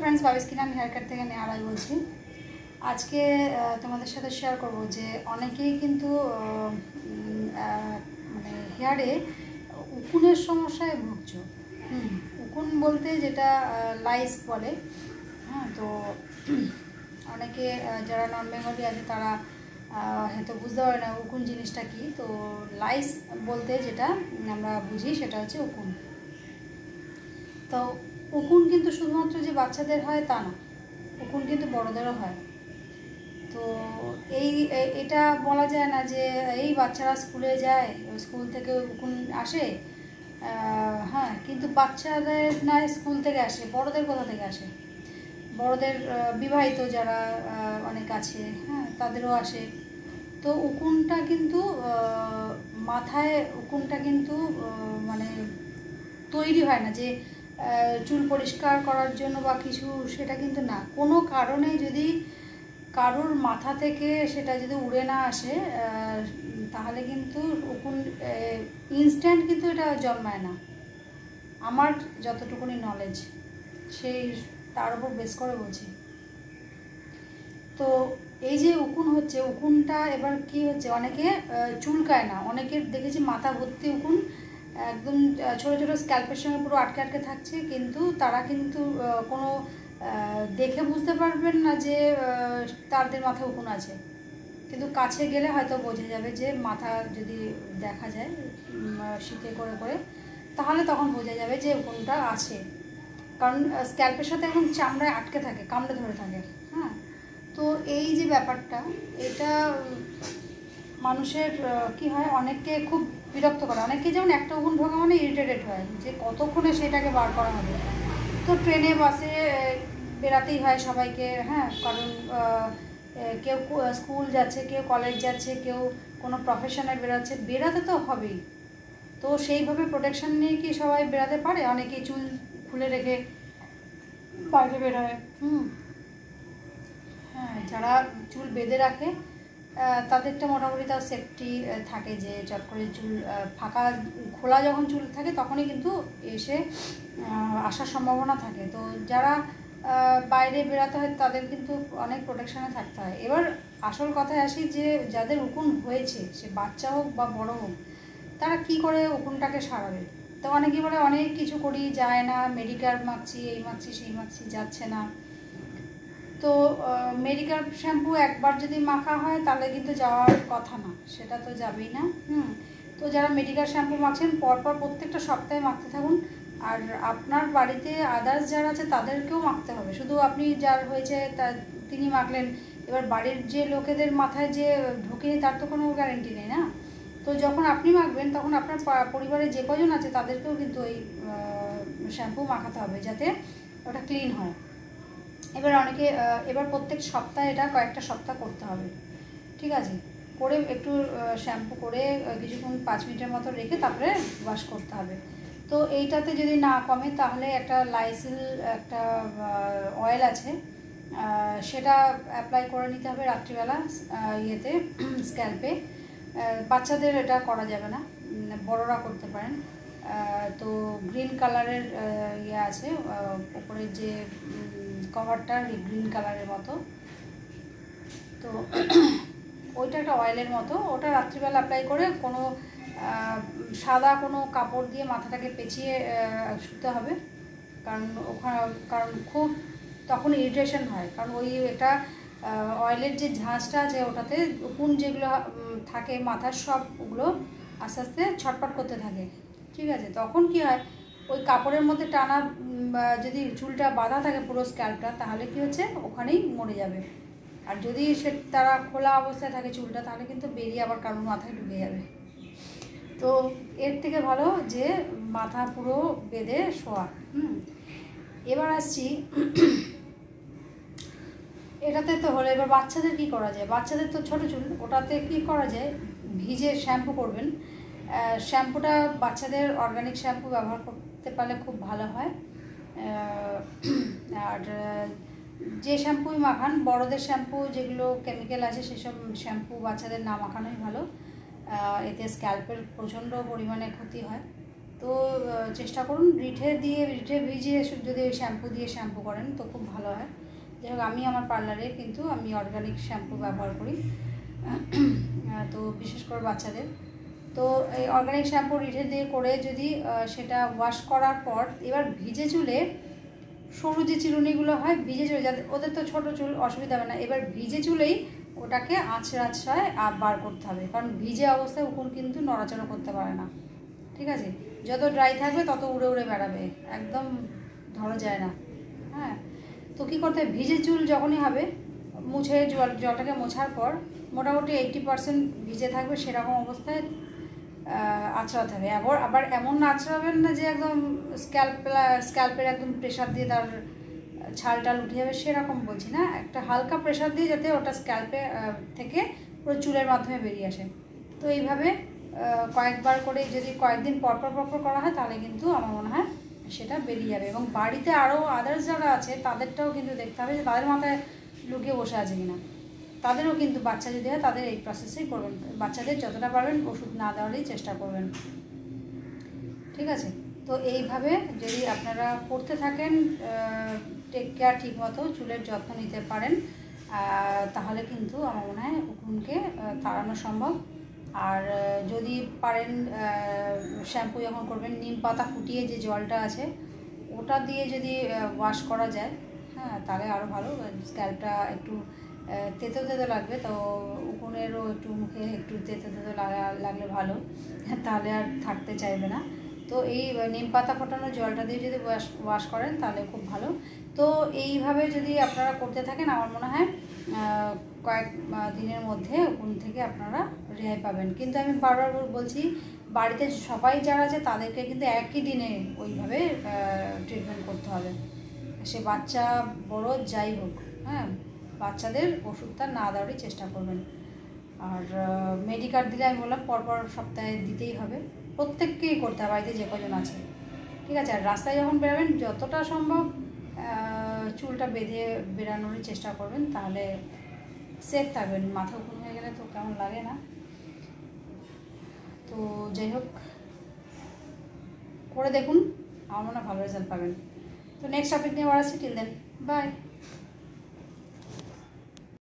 Friends बाबी skin and hair care থেকে নেহারাই বলছি। আজকে তোমাদের সাথে শেয়ার করব যে অনেকেই কিন্তু মানে হেয়ারে উকুনের সমস্যায় ভুগছো। উকুন বলতে যেটা লাইস বলে। হ্যাঁ, তো অনেকে যারা নন বেঙ্গলি আছে তারা হয়তো বুঝতে পারে না উকুন জিনিসটা কি। তো লাইস বলতে যেটা আমরা বুঝি সেটা হচ্ছে উকুন। তো উকুন কিন্তু শুধুমাত্র যে বাচ্চাদের হয় তা না, উকুন কিন্তু বড়দেরও হয়। তো এটা বলা যায় না যে এই বাচ্চারা স্কুলে যায়, স্কুল থেকে উকুন আসে। হ্যাঁ, কিন্তু বাচ্চাদের না স্কুল থেকে আসে, বড়দের কোথা থেকে আসে? বড়দের বিবাহিত যারা অনেক আছে, হ্যাঁ, তাদেরও আসে। তো উকুনটা কিন্তু মাথায় উকুনটা কিন্তু মানে তৈরি হয় না যে চুল পরিষ্কার করার জন্য বা কিছু, সেটা কিন্তু না। কোনো কারণে যদি কারোর মাথা থেকে সেটা যদি উড়ে না আসে তাহলে কিন্তু উকুন ইনস্ট্যান্ট কিন্তু এটা জন্মায় না। আমার যতটুকুনি নলেজ সেই তার উপর বেস করে বলছি। তো এই যে উকুন হচ্ছে, উকুনটা এবার কি হচ্ছে, অনেকে চুলকায় না, অনেকের দেখেছি মাথা ভর্তি উকুন, একদম ছোটো ছোটো স্ক্যাল্পের সঙ্গে পুরো আটকে আটকে থাকছে, কিন্তু তারা কিন্তু কোনো দেখে বুঝতে পারবেন না যে তাদের মাথায় উকুন আছে। কিন্তু কাছে গেলে হয়তো বোঝা যাবে যে মাথা যদি দেখা যায় শীতে করে করে, তাহলে তখন বোঝা যাবে যে উকুনটা আছে। কারণ স্ক্যাল্পের সাথে একদম চামড়ায় আটকে থাকে, কামড়ে ধরে থাকে। হ্যাঁ, তো এই যে ব্যাপারটা, এটা মানুষের কি হয়, অনেককে খুব বিরক্ত করে। অনেকে যেমন একটা উকুন ঢোকা মানে ইরিটেটেড হয় যে কতক্ষণে সেটাকে বার করা হবে। তো ট্রেনে বাসে বেরাতেই হয় সবাইকে। হ্যাঁ, কারণ কেউ স্কুল যাচ্ছে, কেউ কলেজ যাচ্ছে, কেউ কোনো প্রফেশনে বেরোচ্ছে, বেরাতে তো হবেই। তো সেইভাবে প্রোটেকশান নিয়ে কি সবাই বেরাতে পারে? অনেকেই চুল খুলে রেখে বাইরে বেরোয়। হ্যাঁ, যারা চুল বেঁধে রাখে তাদেরটা মোটামুটি তার সেফটি থাকে, যে চট করে চুল ফাঁকা খোলা যখন চুল থাকে তখনই কিন্তু এসে আসার সম্ভাবনা থাকে। তো যারা বাইরে বেরাতে হয় তাদের কিন্তু অনেক প্রোটেকশানে থাকতে হয়। এবার আসল কথায় আসি যে যাদের উকুন হয়েছে, সে বাচ্চা হোক বা বড় হোক, তারা কি করে উকুনটাকে সারাবে? তো অনেকেই বলে অনেক কিছু করি, যায় না, মেডিকেল মাখছি, এই মাখছি সেই মাখছি, যাচ্ছে না। তো মেডিকেল শ্যাম্পু একবার যদি মাখা হয় তাহলে কিন্তু যাওয়ার কথা না, সেটা তো যাবেই না। তো যারা মেডিকেল শ্যাম্পু মাখছেন পরপর প্রত্যেকটা সপ্তাহে মাখতে থাকুন। আর আপনার বাড়িতে আদার্স যারা আছে তাদেরকেও মাখতে হবে। শুধু আপনি যার হয়েছে তিনি মাখলেন, এবার বাড়ির যে লোকেদের মাথায় যে ঢুকেনি তার তো কোনো গ্যারেন্টি নেই না। তো যখন আপনি মাখবেন তখন আপনার পরিবারে যে কজন আছে তাদেরকেও কিন্তু ওই শ্যাম্পু মাখাতে হবে, যাতে ওটা ক্লিন হয়। এবার প্রত্যেক সপ্তাহে এটা কয়েকটা সপ্তাহ করতে হবে, ঠিক আছে? করে একটু শ্যাম্পু করে কিছুক্ষণ 5 মিনিটের মতো রেখে তারপরে ওয়াশ করতে হবে। তো এইটাতে যদি না কমে তাহলে একটা লাইসিল একটা অয়েল আছে, সেটা অ্যাপ্লাই করে নিতে হবে রাত্রিবেলা ইয়েতে, স্ক্যাল্পে। বাচ্চাদের এটা করা যাবে না, বড়রা করতে পারেন। তো গ্রিন কালারের ইয়ে আছে, উপরের যে কভারটা গ্রিন কালারের মতো, তো ওইটা একটা অয়েলের মতো, ওটা রাত্রিবেলা অ্যাপ্লাই করে কোনো সাদা কোনো কাপড় দিয়ে মাথাটাকে পেঁচিয়ে শুতে হবে। কারণ খুব তখন ইরিটেশন হয়, কারণ এটা অয়েলের যে ঝাঁঝটা আছে ওটাতে উকুন যেগুলো থাকে মাথার সব ওগুলো আস্তে আস্তে ছটপট করতে থাকে, ঠিক আছে? তখন কি হয়, ওই কাপড়ের মধ্যে টানা যদি চুলটা বাঁধা থাকে পুরো স্ক্যাল্পটা, তাহলে কি হচ্ছে, ওখানেই মরে যাবে। আর যদি তারা খোলা অবস্থায় থাকে চুলটা, তাহলে কিন্তু বেরিয়ে আবার কারোর মাথায় ঢুকে যাবে। তো এর থেকে ভালো যে মাথা পুরো বেঁধে শোয়া। এবার আসছি এটাতে তো হলো। এবার বাচ্চাদের কি করা যায়? বাচ্চাদের তো ছোটো চুল, ওটাতে কি করা যায়, ভিজে শ্যাম্পু করবেন। শ্যাম্পুটা বাচ্চাদের অর্গানিক শ্যাম্পু ব্যবহার করতে পারলে খুব ভালো হয়। আর যে শ্যাম্পুই মাখান, বড়দের শ্যাম্পু যেগুলো কেমিক্যাল আছে সেসব শ্যাম্পু বাচ্চাদের না মাখানোই ভালো। এতে স্ক্যাল্পের প্রচণ্ড পরিমাণে ক্ষতি হয়। তো চেষ্টা করুন রিঠে ভিজিয়ে যদি শ্যাম্পু দিয়ে শ্যাম্পু করেন তো খুব ভালো হয়। যাই হোক, আমি আমার পার্লারে কিন্তু আমি অর্গানিক শ্যাম্পু ব্যবহার করি, তো বিশেষ করে বাচ্চাদের। তো এই অর্গানিক শ্যাম্পু রিঠে দিয়ে করে যদি সেটা ওয়াশ করার পর এবার ভিজে চুলে, সরু যে চিরুনিগুলো হয় ভিজে চুলে, যাদের ওদের তো ছোটো চুল অসুবিধা হবে না, এবার ভিজে চুলেই ওটাকে আঁচড়ায় বার করতে হবে, কারণ ভিজে অবস্থায় উকুন কিন্তু নড়াচড়া করতে পারে না। ঠিক আছে, যত ড্রাই থাকবে তত উড়ে উড়ে বেড়াবে, একদম ধরা যায় না। হ্যাঁ, তো কী করতে হবে, ভিজে চুল যখনই হবে মুছে জলটাকে মোছার পর মোটামুটি 80% ভিজে থাকবে, সেরকম অবস্থায় আঁচড়াতে হবে। আবার এমন আঁচড়াবেন না যে একদম স্ক্যাল্পের একদম প্রেশার দিয়ে তার ছালটাল উঠে যাবে, সেরকম বলছি না, একটা হালকা প্রেশার দিয়ে যাতে ওটা স্ক্যাল্পে থেকে পুরো চুলের মাধ্যমে বেরিয়ে আসে। তো এইভাবে কয়েকবার করে যদি কয়েকদিন পরপর করা হয় তাহলে কিন্তু আমার মনে হয় সেটা বেরিয়ে যাবে। এবং বাড়িতে আরও আদার্স যারা আছে তাদেরটাও কিন্তু দেখতে হবে যে তাদের মাথায় লুকিয়ে বসে আছে কিনা, তাদেরও কিন্তু বাচ্চা যদি হয় তাদের এই প্রসেসেই করবেন। বাচ্চাদের যতটা পারবেন ওষুধ না দেওয়ারই চেষ্টা করবেন। ঠিক আছে, তো এইভাবে যদি আপনারা করতে থাকেন, টেক কেয়ার ঠিক মতো চুলের যত্ন নিতে পারেন, তাহলে কিন্তু আমার মনে হয় উকুনকে তাড়ানো সম্ভব। আর যদি পারেন শ্যাম্পু যখন করবেন নিম পাতা ফুটিয়ে যে জলটা আছে ওটা দিয়ে যদি ওয়াশ করা যায়, হ্যাঁ, তাহলে আরও ভালো। স্ক্যাল্পটা একটু তেতো লাগবে, তো উকুনেরও একটু মুখে একটু তেতো লাগলে ভালো, তাহলে আর থাকতে চাইবে না। তো এই নিম পাতা ফোটানো জলটা দিয়ে যদি ওয়াশ করেন তাহলে খুব ভালো। তো এইভাবে যদি আপনারা করতে থাকেন আমার মনে হয় কয়েক দিনের মধ্যে উকুন থেকে আপনারা রেহাই পাবেন। কিন্তু আমি বারবার বলছি, বাড়িতে সবাই যারা আছে তাদেরকে কিন্তু একই দিনে ওইভাবে ট্রিটমেন্ট করতে হবে, সে বাচ্চা বড় যাই হোক। হ্যাঁ, বাচ্চাদের ওষুধটা না দেওয়ারই চেষ্টা করবেন। আর মেডিকার দিলে আমি বললাম পরপর সপ্তাহে দিতেই হবে, প্রত্যেককেই করতে হবে বাড়িতে যে কজন আছে। ঠিক আছে, আর রাস্তায় যখন বেরোবেন যতটা সম্ভব চুলটা বেঁধে বেরানোরই চেষ্টা করবেন, তাহলে সেফ থাকবেন। মাথা উকুন হয়ে গেলে তো কেমন লাগে না। তো যাই হোক, করে দেখুন, আমার মনে হয় ভালো রেজাল্ট পাবেন। তো নেক্সট টপিক নিয়ে আবার আসছি, টিল দেন বাই।